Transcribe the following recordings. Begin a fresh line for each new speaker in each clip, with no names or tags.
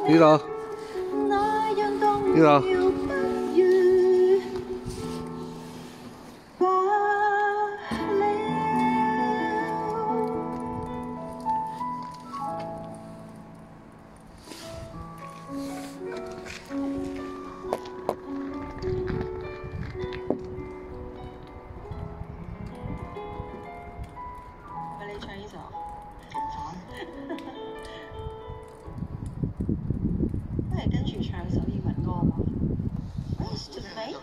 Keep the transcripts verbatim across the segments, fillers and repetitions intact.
呢度，呢度。
咪你唱呢首，不如跟住唱首英文歌嘛。Race to Fate。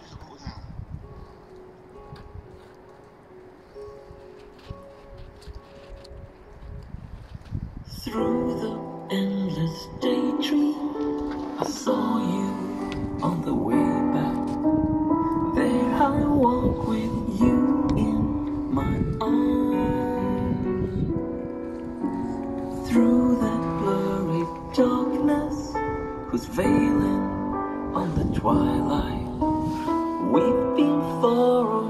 Through the endless daydream, I saw you on the way back. There I walk with you in my arms. Through that blurry darkness, who's veiling on the twilight, we've been far